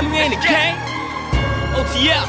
got me in the game. OTL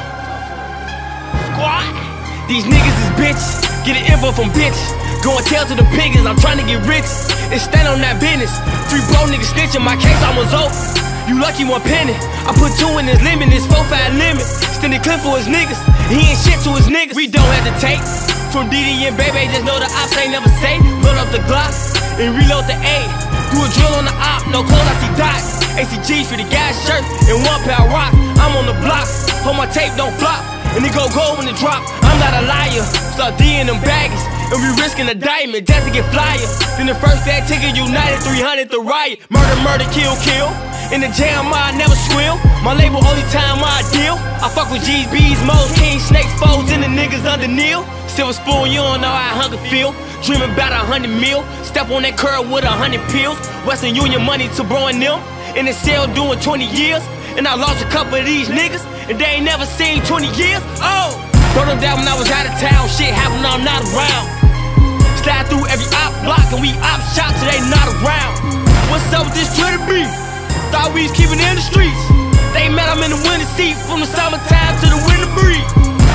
Squad. These niggas is bitches, getting info from bitches. Go and tell to the piggins, I'm trying to get rich and stand on that business. Free bro niggas snitching, my case almost over. You lucky one penny. I put 2 in his limit, this 4-5 limit. Extended clip for his niggas, he ain't shit to his niggas. We don't hesitate. From DD and Baby, just know the ops ain't never safe. Load up the Glock and reload the A. Do a drill on the op, no clothes, I see dots. ACGs for the gas shirt and 1 pair of rocks. I'm on the block, hold my tape, don't flop. And it go gold when it drop. I'm not a liar. Start D'ing them baggies, and we risking a diamond just to get flyer. Then the first day ticket, United 300 the riot. Murder, murder, kill, kill. In the jam, I never swill. My label only time I deal. I fuck with G's, B's, Mo's, Kings, Snakes, foes, and the niggas under Neil. Silver spoon, you don't know how hunger feel. Dreaming about 100 mil. Step on that curb with 100 pills. Western Union money to bro and them. In the cell doing 20 years. And I lost a couple of these niggas, and they ain't never seen 20 years. Oh, brought them down when I was out of town. Shit happened when I'm not around. Slide through every op block and we op shop till they not around. What's up with this Twitter beef? Thought we was keeping it in the streets. They met them in the winter seat from the summertime to the winter breeze.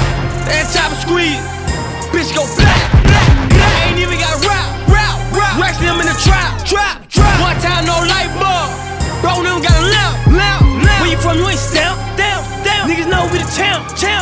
That chopper squeeze, bitch go black, black, black. Ain't even got route. Rex them in the trap. One time no light bulb. Bro, them got a lamp. Where you from? You ain't stamp. Niggas know we the champ.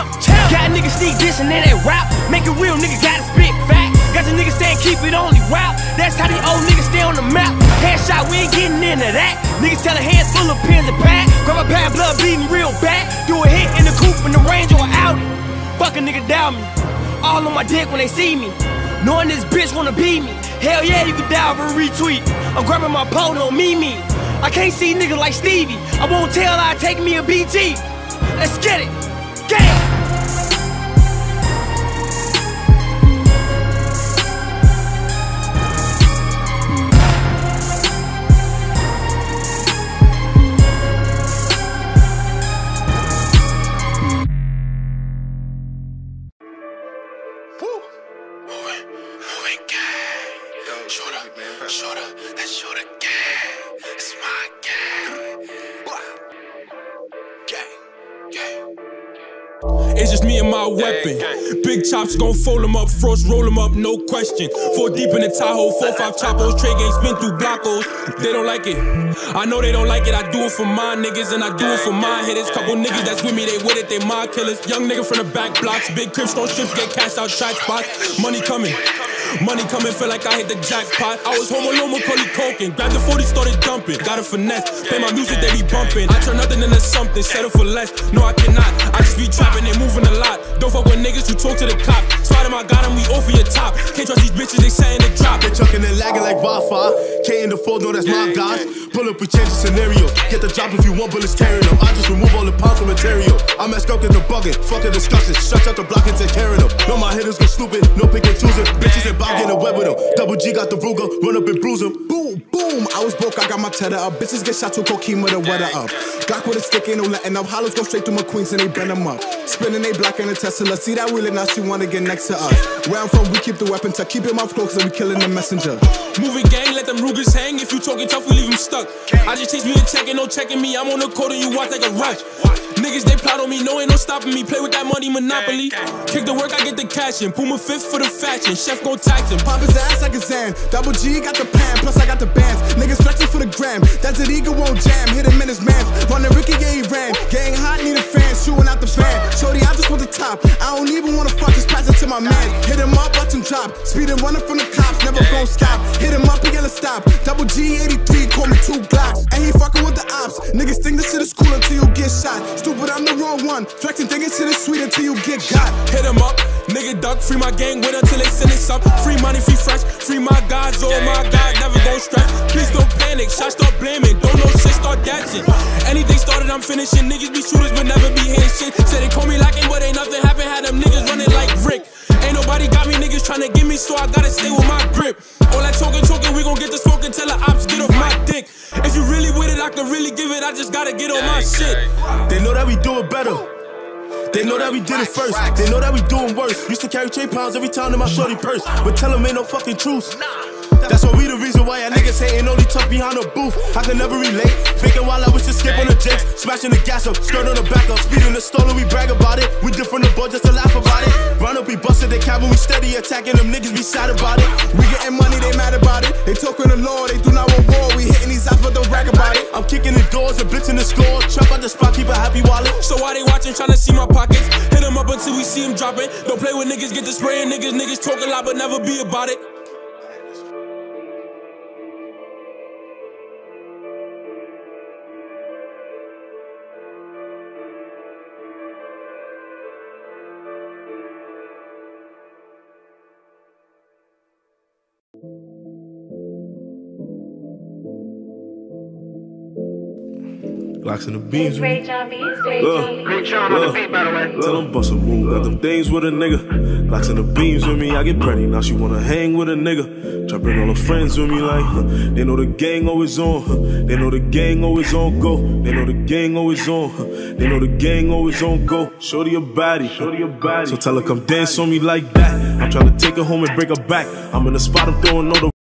Got niggas sneak this and then they rap. Make it real, niggas gotta spit facts. Got the niggas saying keep it only rap. That's how these old niggas stay on the map. Headshot, we ain't getting into that. Niggas tell a hands full of pins and pack. Grab a pad, blood bleeding real bad. Do a hit in the coupe in the range or out. Fuck a nigga down me. All on my dick when they see me. Knowing this bitch wanna beat me. Hell yeah, you can die for a retweet. I'm grabbing my pole, no me. I can't see niggas like Stevie. I won't tell I take me a BG. Let's get it. Gang. Shorter gang. It's my gang. Gang. It's just me and my weapon. Big chops gon' fold them up, frost roll them up, no question. 4 deep in the Tahoe, 4-5 chopos, Trey gang spin through blockos. They don't like it. I know they don't like it. I do it for my niggas and I do it for my hitters. Couple niggas that's with me, they with it, they my killers. Young nigga from the back blocks, big crips, don't strips, get cashed out track spots. Money coming, feel like I hit the jackpot. I was home alone, Macaulay Culkin. Grabbed the 40, started dumping. Got a finesse, play my music, they be bumping. I turn nothing into something, settle for less. No, I cannot. I just be trapping, they moving a lot. Don't fuck with niggas who talk to the cop. Spider, I got him, we over your top. Can't trust these bitches, they saying they drop. They chucking and lagging like Wi-Fi. K in the fold, no, that's my guys. Pull up, we change the scenario. Get the drop if you want bullets tearing them. I just remove all the pounds of material. I'm at scope, get the bugging. Fuck the discussion. Shut out the block and take care of them. No, my hitters go stupid. No pick and choosing. Bitches and Bob getting wet with them. Double G got the Ruger. Run up and bruise them. Boom, boom. I was broke, I got my cheddar up. Bitches get shot to cocaine with a weather up. Glock with a stick, ain't no letting up. Hollows go straight through my queens and they bend them up. Spinning they black in a Tesla. See that wheeling, now she wanna get next to us. Where I'm from, we keep the weapon tucked. Keep your mouth closed and we killing the messenger. Moving gang, let them Rugers hang. If you talking tough, we leave them stuck. I just chase me and check, ain't no checking me. I'm on the court and you watch like a rush. Niggas, they plot on me, no ain't no stopping me. Play with that money, Monopoly. Kick the work, I get the cash in. Puma 5th for the fashion, chef gon' tax him. Pop his ass like a Zan. Double G got the pan, plus I got the bands. Niggas flexing for the gram. That's an ego won't jam. Hit him in his man. Running Ricky, yeah, he ran. Gang hot, need a fan. Shooting out the fan. Shorty, I just want the top. I don't even wanna fuck, just pass it to my man. Hit him up, watch him drop. Speeding, running from the cops, never gon' stop. Hit him up, he yelling stop. Double G 83, call me 2 Glocks. And he fucking with the ops. Niggas think this shit is cool until you get shot. Stupid, I'm the wrong one. Flexing, thinking shit is sweet until you get got. Hit him up, nigga duck, free my gang with until they send us up. Free money, free fresh, free my guys, oh my god, never gon' stress. Please don't panic, shots start blaming, don't know shit, start dashing. Anything started, I'm finishing. Niggas be shooters, but never be hitting shit. Said they call me lacking, but ain't nothing happened. Had them niggas running like Rick. Ain't nobody got me, niggas tryna get me, so I gotta stay with my grip. All that talking, we gon' get the smoke until the ops get off my dick. If you really with it, I can really give it, I just gotta get on my shit. They know that we do it better. They know that we did it first. They know that we doing worse. Used to carry 3 pounds every time in my shorty purse. But tell them ain't no fucking truce. That's why we the reason why y'all niggas hating only tough behind the booth. I can never relate. Faking while I was just skipping the jakes, smashing the gas up, skirt on the back up, speeding the stall and we brag about it. We different the boy just to laugh about it. Run up, we busted the cabin, we steady attacking them niggas, be sad about it. We getting money, they mad about it. They talking the law, they do not want war. We hitting these eyes, but don't brag about it. I'm kicking the doors and blitzing the score. Trap out the spot, keep a happy wallet. So why they watching, trying to see my pockets? Hit them up until we see them dropping. Don't play with niggas, get to spraying niggas. Niggas talk a lot, but never be about it. Glocks in the beams. Great job, Great job on the beat, by the way. Tell them bust a move, got them things with a nigga. Glocks in the beams with me, I get pretty. Now she wanna hang with a nigga. Try bring all her friends with me like, they know the gang always on. They know the gang always on go. They know the gang always on. They know the gang always on go. Shorty a baddie, so tell her come dance on me like that. I'm trying to take her home and break her back. I'm in the spot, I'm throwing all the